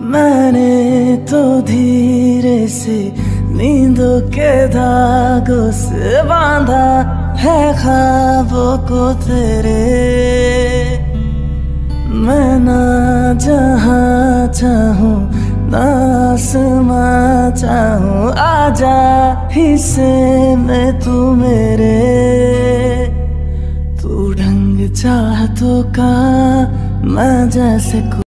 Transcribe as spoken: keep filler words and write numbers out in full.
मैंने तो धीरे से नींदों के धागों से बांधा है ख्वाबों को तेरे। मैं ना जहाँ चाहूँ ना आसमां चाहूँ, आजा हिस्से में तू मेरे। तू ढंग चाहतों का मैं जैसे